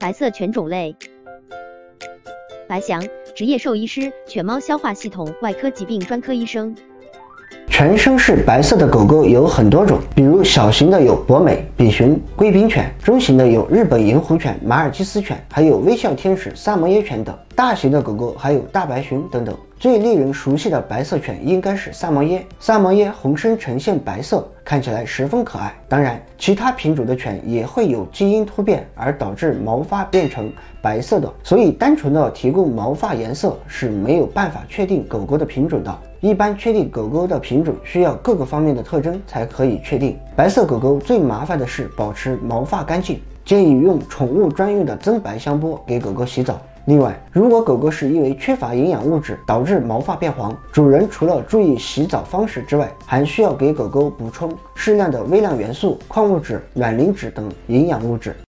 白色犬种类。白翔，职业兽医师，犬猫消化系统外科疾病专科医生。 全身是白色的狗狗有很多种，比如小型的有博美、比熊、贵宾犬，中型的有日本银狐犬、马尔济斯犬，还有微笑天使、萨摩耶犬等。大型的狗狗还有大白熊等等。最令人熟悉的白色犬应该是萨摩耶，萨摩耶浑身呈现白色，看起来十分可爱。当然，其他品种的犬也会有基因突变而导致毛发变成白色的，所以单纯的提供毛发颜色是没有办法确定狗狗的品种的。一般确定狗狗的品种需要各个方面的特征才可以确定。白色狗狗最麻烦的是保持毛发干净，建议用宠物专用的增白香波给狗狗洗澡。另外，如果狗狗是因为缺乏营养物质导致毛发变黄，主人除了注意洗澡方式之外，还需要给狗狗补充适量的微量元素、矿物质、卵磷脂等营养物质，